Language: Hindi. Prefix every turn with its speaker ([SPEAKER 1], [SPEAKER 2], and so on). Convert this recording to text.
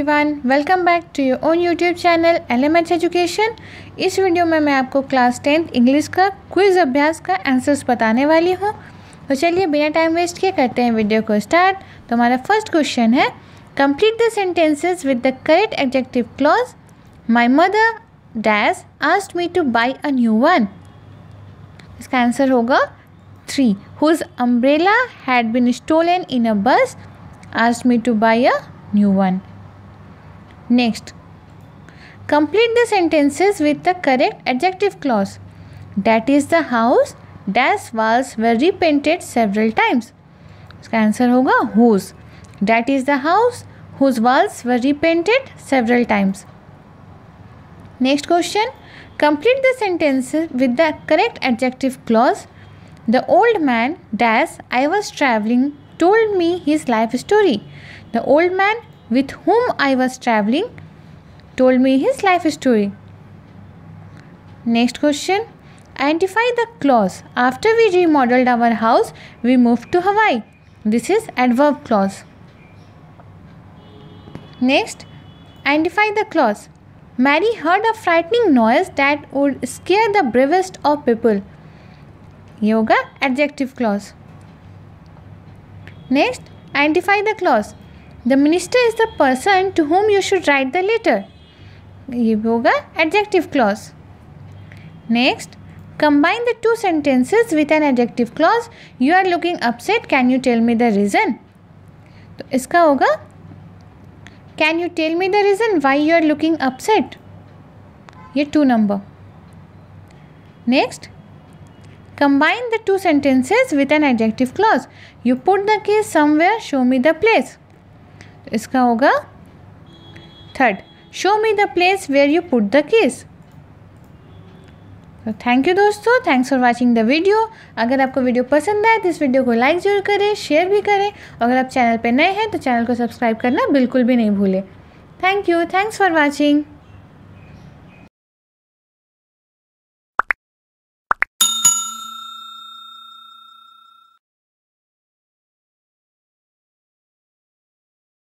[SPEAKER 1] Everyone, welcome back to your own YouTube channel LMH education. इस वीडियो में मैं आपको क्लास 10th इंग्लिश का क्विज़ अभ्यास का आंसर्स बताने वाली हूँ। तो चलिए बिना टाइम वेस्ट किए करते हैं वीडियो को स्टार्ट। तो हमारा फर्स्ट क्वेश्चन है, complete the sentences with the correct adjective clause. My mother dash asked me to buy a new one. इसका आंसर होगा 3. Whose umbrella had been stolen in a bus asked me to buy a new one. Next, complete the sentences with the correct adjective clause. That is the house dash walls were repainted several times. इसका आंसर होगा whose. That is the house whose walls were repainted several times. Next question, complete the sentences with the correct adjective clause. The old man dash I was travelling told me his life story. The old man with whom I was travelling told me his life story. Next question, identify the clause. After we remodeled our house, we moved to Hawaii. This is adverb clause. Next, identify the clause. Mary heard a frightening noise that would scare the bravest of people. ये होगा adjective clause. Next, identify the clause. The minister is the person to whom you should write the letter. ये भी होगा adjective clause. Next, combine the two sentences with an adjective clause. You are looking upset, can you tell me the reason. तो इसका होगा can you tell me the reason why you are looking upset. ये 2 number. Next, combine the two sentences with an adjective clause. You put the keys somewhere, show me the place. तो इसका होगा 3rd, show me the place where you put the keys. तो थैंक यू दोस्तों, thanks for watching the video. अगर आपको वीडियो पसंद आए तो इस वीडियो को लाइक ज़रूर करें, शेयर भी करें. अगर आप चैनल पे नए हैं तो चैनल को सब्सक्राइब करना बिल्कुल भी नहीं भूलें. Thank you, thanks for watching.